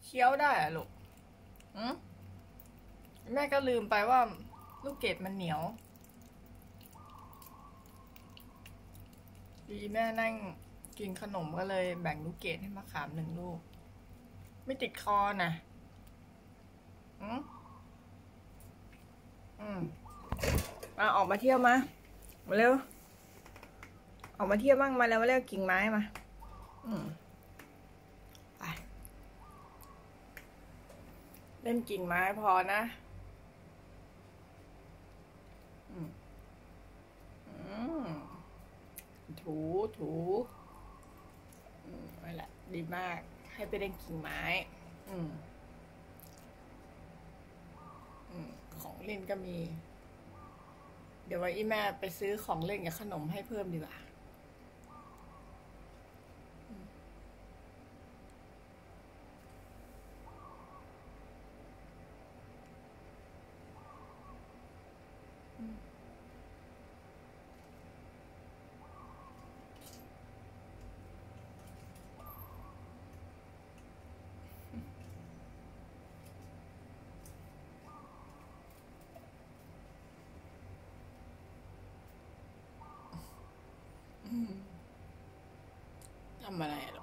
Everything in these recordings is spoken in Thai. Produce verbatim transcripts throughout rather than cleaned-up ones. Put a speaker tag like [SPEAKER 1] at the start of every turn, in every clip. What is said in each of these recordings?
[SPEAKER 1] คี้ยวได้อะลูกอืมแม่ก็ลืมไปว่าลูกเกดมันเหนียวดีแม่นั่งกินขนมก็เลยแบ่งลูกเกดให้มะขามหนึ่งลูกไม่ติดคอนะอืมอืมมาออกมาเที่ยวมามาเร็วออกมาเที่ยวบ้างมาแล้วมาเร็วกิ่งไม้มาอืมไปเล่นกิ่งไม้พอนะอืมอืมถูถูอืมนั่นแหละดีมากให้ไปเล่นกิ่งไม้อืมอืมของเล่นก็มีเดี๋ยวไว้อีแม่ไปซื้อของเล่นกับขนมให้เพิ่มดีกว่าทำอะไรหรอ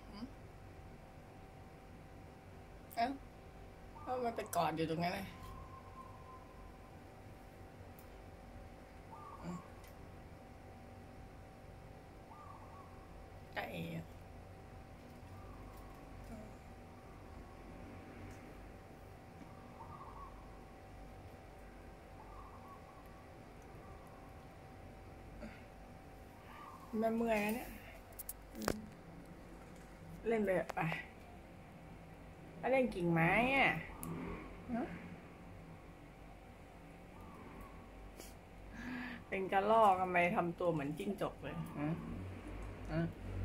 [SPEAKER 1] เอ้าเพราะมันไปกอดอยู่ตรงนั้นเลยไอ้แม่เมื่อยแล้วเนี่ยเล่นไปไปถ้าเล่นกิ่งไม้อ่ะเป็นกระรอกทำไมทำตัวเหมือนจิ้งจกเลยฮะฮะ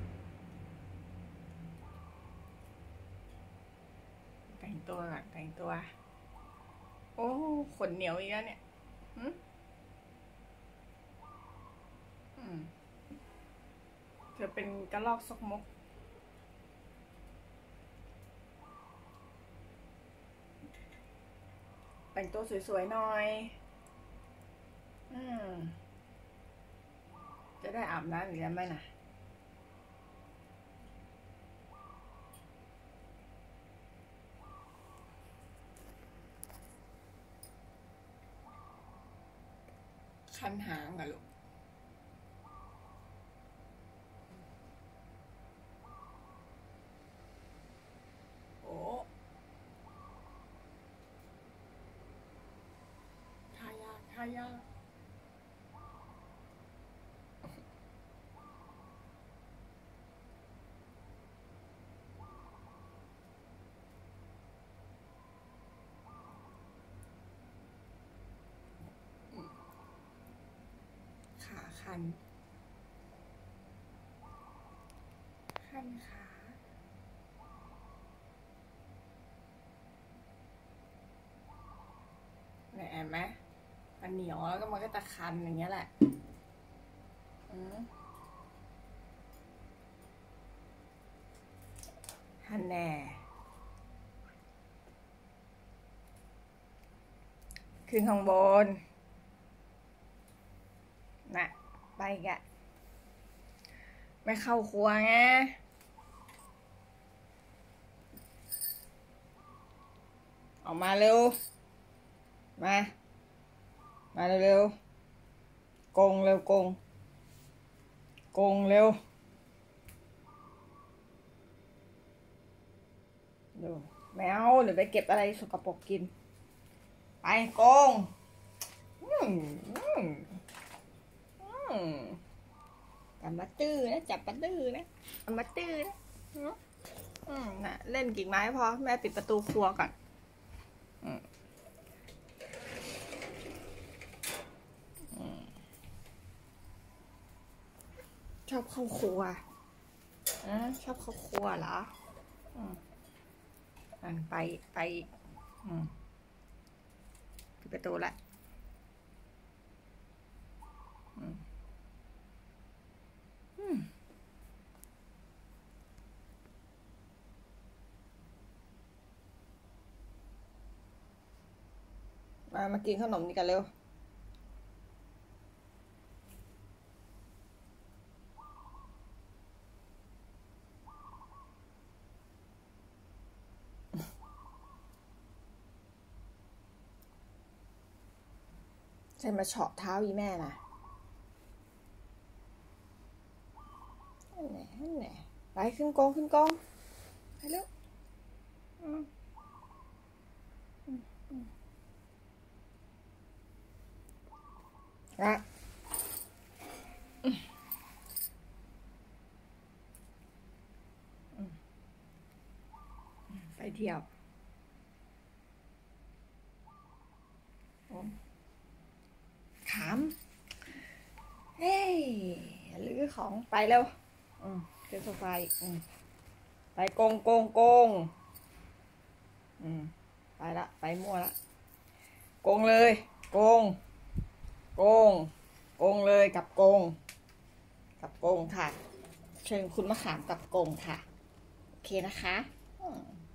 [SPEAKER 1] แต่งตัวก่อนแต่งตัวโอ้ขนเหนียวอีกแล้วเนี่ยอืมอืมเธอเป็นกระรอกซกมกแต่งตัวสวยๆหน่อยอืมจะได้อาบน้ำหรือไม่นะคันหางอะลูกโอ้ทายากทายากขาคันคันขาเนี่ยเห็นไหมมันเหนียวแล้วก็มันก็จะคันอย่างเงี้ยแหละอืมฮันแน่ขึ้นข้างบนน่ะไปแกไม่เข้าครัวไงออกมาเร็วมามาเร็วๆกงเร็วกงกงเร็วดูไม่เอาเดี๋ยวไปเก็บอะไรสกปรกกินไปกงอืมอืมอืมจับมาตื้อนะจับมาตื้อนะจับมาตื้อนะอืมน่ะเล่นกิ่งไม้พอแม่ปิดประตูครัวก่อนชอบเข้าครัวอ่ะชอบเข้าครัวเหรออืมอันไปไปอืมปิดประตูละอืมอืมมามากินขนมนี่กันเร็วใช่มาเฉาะเท้าอีแม่นะนั่นแหละนั่นแหละไปขึ้นกองขึ้นกองไปเร็วอะไปเที่ยวขามเฮ้ยลื้อของไปเร็วอืมขึ้นโซฟาอีกอืมไปโกงโกงโกงอืมไปละไปมั่วละโกงเลยโกงโกงโกงเลยกับโกงกับโกงค่ะเชิญคุณมะขามกับโกงค่ะโอเคนะคะ